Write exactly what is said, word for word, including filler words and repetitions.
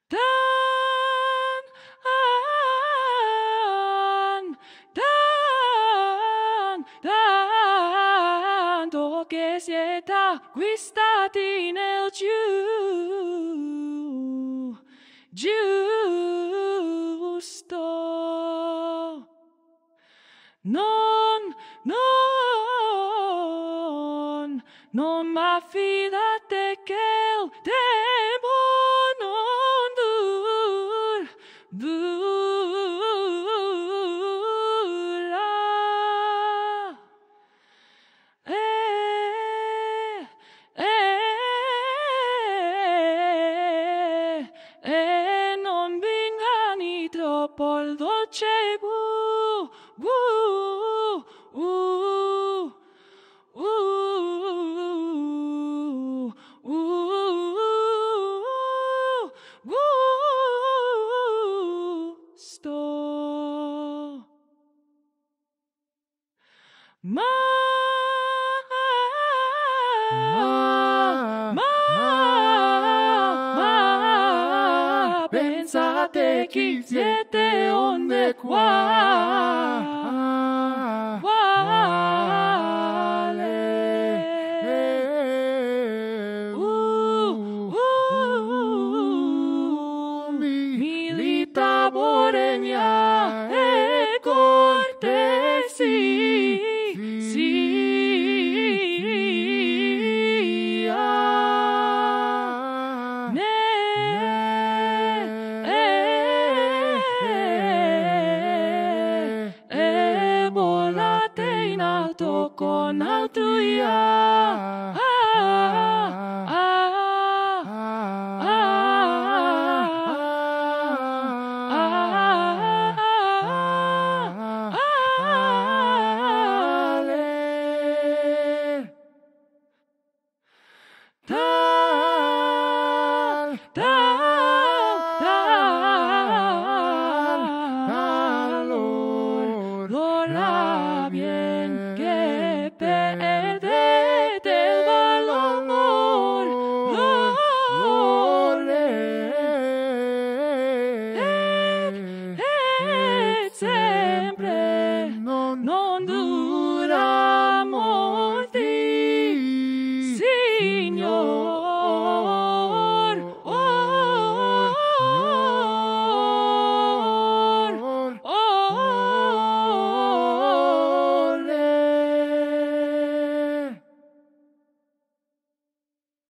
Dan, dan, dan, tanto siete aquistati nel giu, giusto. Non, non, non m'affidate che il tempo non dur, dura. Eh, eh, eh, non vingani troppo il dolce gu, gu, uh, uh, uh, gusto. Ma, ma, ma, pensate chi siete onde qua, quale, uh, uh, milita Bononia e cortesi, con altruia. Ah, ah, ah, ah, tal, tal, tal, l'ora bien che per